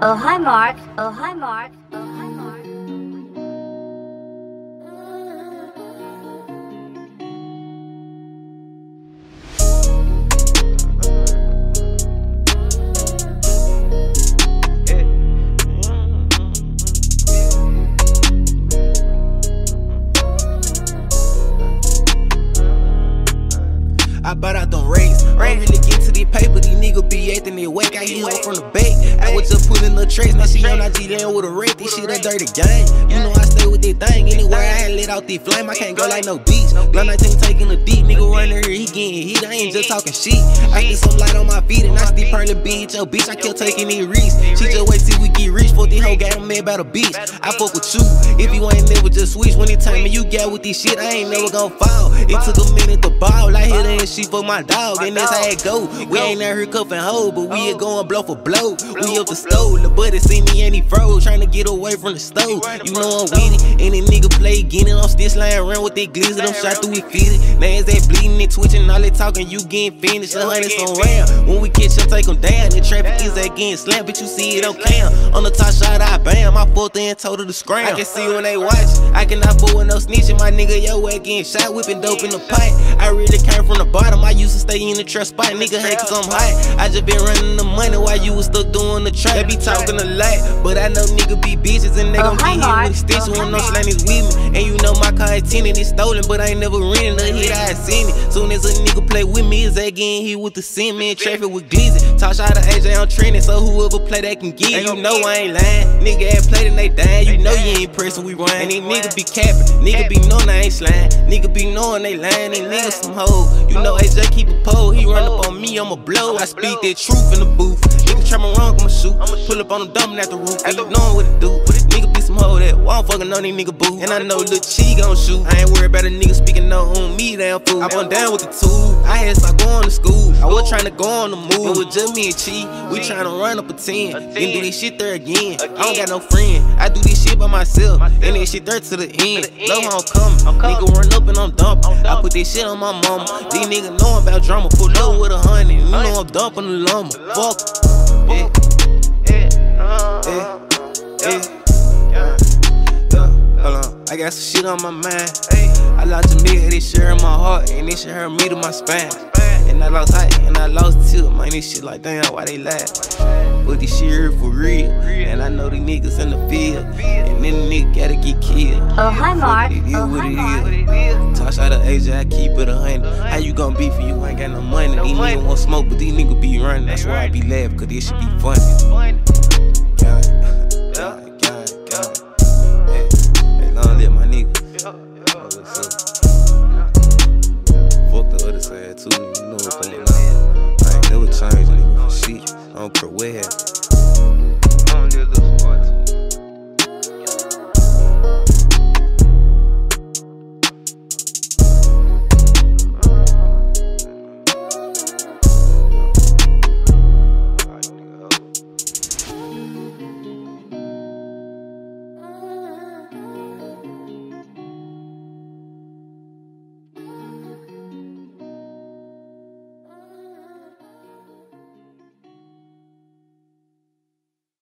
Oh hi Mark. Oh hi Mark. Oh hi Mark. I bought out them rates. Don't really get to the paper, these niggas be acting their whack. I hit her from the back. I was just putting the trace. Now she on IG land with a wreck. This shit a dirty game. You know I stay with that thing. Anywhere I had lit out the flame, I can't go like no beach. Blood 19 taking a deep. Nigga running here, he getting heat. I ain't just talking shit. I get some light on my feet and I still pearly beat your bitch. I kept taking these risks. She just wait till we get rich. For this whole game, mad about a bitch. I fuck with you. If you ain't never just switch. When it time me, you got with this shit, I ain't never gon' fall. It took a minute to ball. I hit her and she fuck my dog. And that's how it go. We ain't out here cuffing hoes, but we are going blow for blow. We up the stove. The buddy see me and he froze. Trying to get away from the stove. You know I'm with it. And the nigga play getting it. I'm still sliding around with that glizzy. I'm shot through it fitted. Now is that bleeding and twitching. All they talking, you getting finished. 100 on round. When we catch up, take them down. The traffic is that getting slammed, but you see it on cam. On the top shot, I bam. I fucked in total the scram. I can see when they watch. I cannot fool with no snitching. My nigga, yo, getting shot, whipping dope in the pot. I really came from the bottom. I used to stay in the trap spot. Nigga hate cause I'm hot. I just been running the money while you was stuck doing the trap. They be talking a lot, but I know nigga be bitches and they gon' be hit with extension when no slang is with me. And you know my car is tinted, it's stolen, but I ain't never rented a hit, I seen it. Soon as a nigga play with me, is that getting hit with the cement, traffic with glizzy. Talk shot to AJ, I'm trending, so whoever play that can get it. You know I ain't lying. Nigga had played and they dying. You know you ain't pressing, we run. And these niggas be capping, nigga be knowing I ain't slime. Nigga be knowing they lying, these niggas some hoes. You know AJ keep a pole, he run up on me, I'ma blow. I speak that truth in the booth. Nigga try me wrong, I'ma shoot. Pull up on them dumping at the roof, and you knowin' what it do. Nigga be some hoe that won't fucking on these nigga boo. And I know Lil Chi gon' shoot. I ain't worried about a nigga speaking no on me, damn fool. I went down with the tool. I had to start going to school. I was trying to go on the move. It was just me and Chi. We trying to run up a 10. Then do this shit there again. I don't got no friend. I do this shit by myself. And this shit there to the end. Low homecoming. Nigga run up and I'm dumping. I put this shit on my mama. These niggas know about drama. Pull up with 100. You know I'm dumping the llama. Fuck. Yeah. Hold on, I got some shit on my mind. I lost a nigga, this shit hurt my heart, and this shit hurt me to my spine. And I lost height, and I lost tilt, man. This shit like damn, why they lie? But this shit here for real, and I know these niggas in the field, and then the nigga gotta get killed. Oh hi Mark. It is what it is. Talk shot to AJ, I keep it 100. How you gon' beef if you ain't got no money? These niggas want smoke, but these niggas be running. That's why I be laughing, cause this shit be funny. Long live my nigga. Fuck the other side too, you know what's going on. I ain't never changed nigga for shit. I don't care what happened.